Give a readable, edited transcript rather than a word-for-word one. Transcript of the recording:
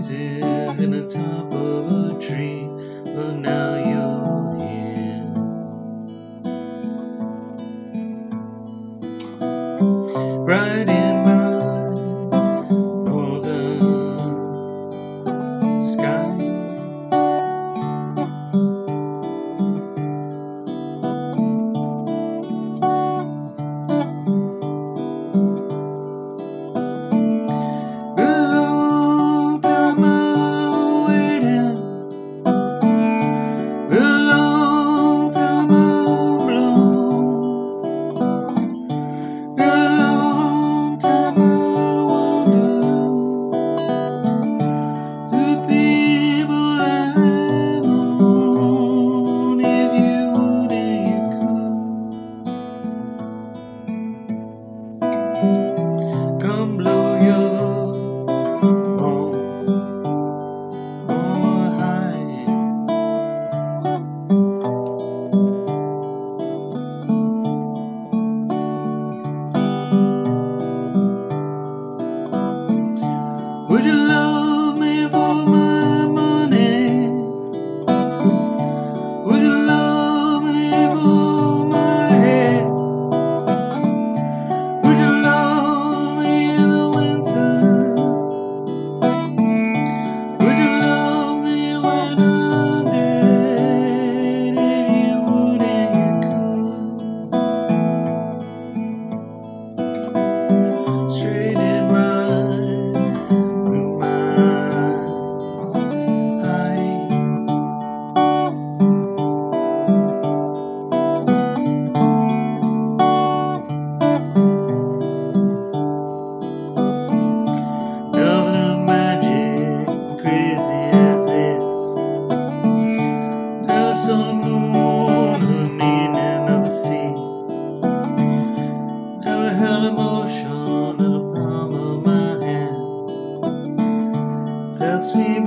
voices in the top of a tree, but now you're here. Right in my northern sky. Come blow your horn on high. Would you love me for my money? Would you love me for my hair? Would you love me in the winter? Would you love me when I'm dead? If you would and you could. Straight in my blue mind's eye. Nothing magic crazy as this. There's some moon, the meaning of the sea. Never held emotion in the palm of my hand. Felt sweet